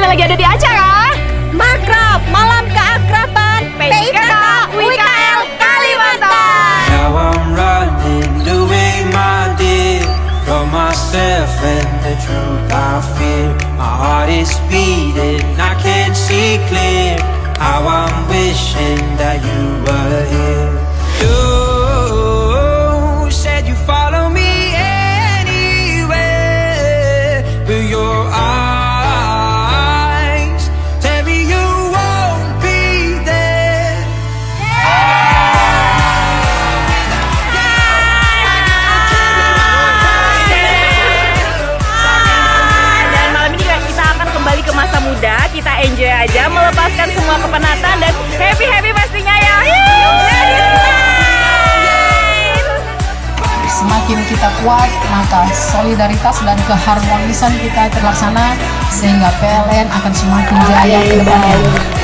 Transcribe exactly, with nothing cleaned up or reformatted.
kita lagi ada di acara Makrab, Malam Keakraban P I K K U I K L Kalimantan. Now I'm running away, my dear, from myself and the truth I fear. My heart is beating, I can't see clear. How I'm wishing that you were here. You said you follow me anywhere, but your eyes tell me you won't be there. Dan malam ini kita akan kembali ke masa muda. Kita enjoy aja, melepaskan semua kepenatan dan happy-happy pastinya ya. Semakin kita kuat, maka solidaritas dan keharmonisan kita terlaksana sehingga P L N akan semakin jaya ke depannya.